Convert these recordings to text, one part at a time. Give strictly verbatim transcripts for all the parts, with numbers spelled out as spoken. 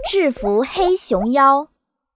制服黑熊妖。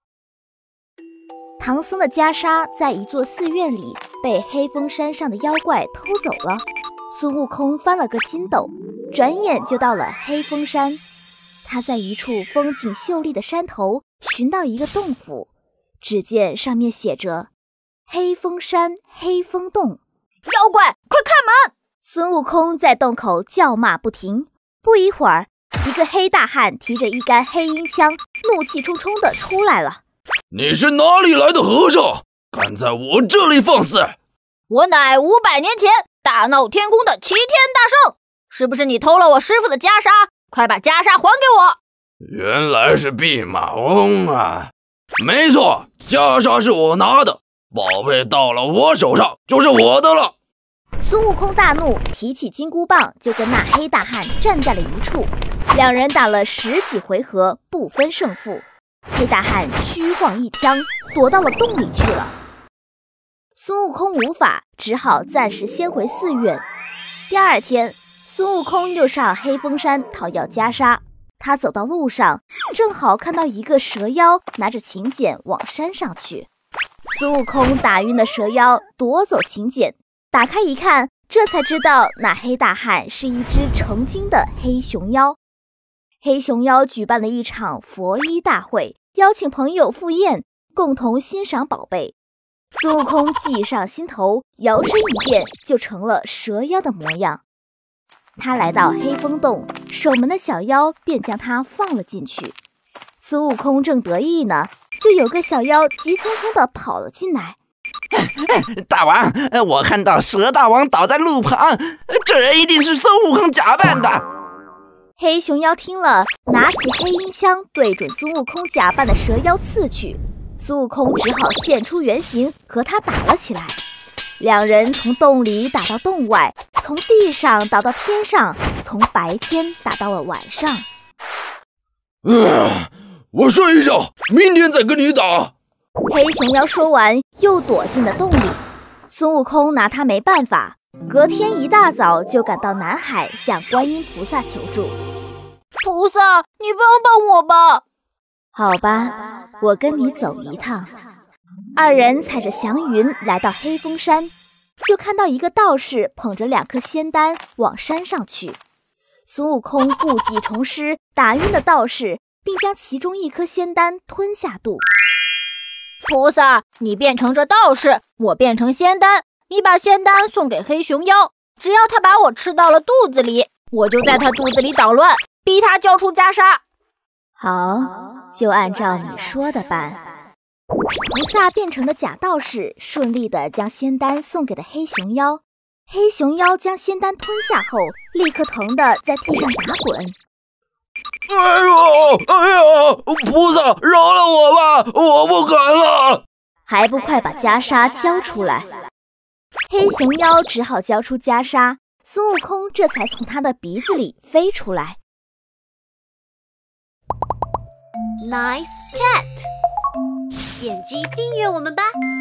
唐僧的袈裟在一座寺院里被黑风山上的妖怪偷走了，孙悟空翻了个筋斗，转眼就到了黑风山。他在一处风景秀丽的山头寻到一个洞府，只见上面写着黑风山黑风洞。 妖怪，快开门！ 孙悟空在洞口叫骂不停。不一会儿，一个黑大汉提着一杆黑鹰枪，怒气冲冲地出来了。 你是哪里来的和尚，敢在我这里放肆？ 我乃五百年前大闹天宫的齐天大圣，是不是你偷了我师傅的袈裟？快把袈裟还给我！ 原来是弼马翁啊！没错，袈裟是我拿的，宝贝到了我手上就是我的了。 孙悟空大怒，提起金箍棒就跟那黑大汉站在了一处，两人打了十几回合，不分胜负。黑大汉虚晃一枪，躲到了洞里去了。孙悟空无法，只好暂时先回寺院。第二天，孙悟空又上黑风山讨要袈裟。他走到路上，正好看到一个蛇妖拿着请柬往山上去。孙悟空打晕了蛇妖，夺走请柬，打开一看，这才知道那黑大汉是一只成精的黑熊妖。黑熊妖举办了一场佛衣大会，邀请朋友赴宴，共同欣赏宝贝。孙悟空计上心头，摇身一变就成了蛇妖的模样。他来到黑风洞，守门的小妖便将他放了进去。孙悟空正得意呢，就有个小妖急匆匆地跑了进来。 大王，我看到蛇大王倒在路旁，这人一定是孙悟空假扮的。 黑熊妖听了，拿起黑鹰枪对准孙悟空假扮的蛇妖刺去。孙悟空只好现出原形，和他打了起来。两人从洞里打到洞外，从地上打到天上，从白天打到了晚上。 嗯，我睡一觉，明天再跟你打。 黑熊妖说完，又躲进了洞里。孙悟空拿他没办法，隔天一大早就赶到南海，向观音菩萨求助。 菩萨，你帮帮我吧！ 好吧，我跟你走一趟。二人踩着祥云来到黑风山，就看到一个道士捧着两颗仙丹往山上去。孙悟空故技重施，打晕了道士，并将其中一颗仙丹吞下肚。 菩萨，你变成这道士，我变成仙丹，你把仙丹送给黑熊妖，只要他把我吃到了肚子里，我就在他肚子里捣乱，逼他交出袈裟。 好，就按照你说的办。菩萨变成的假道士顺利地将仙丹送给了黑熊妖。黑熊妖将仙丹吞下后，立刻疼得在地上打滚。 哎呦，哎呦，菩萨饶了我吧，我不敢了！ 还不快把袈裟交出来！黑熊妖只好交出袈裟，孙悟空这才从他的鼻子里飞出来。 Nice cat， 点击订阅我们吧。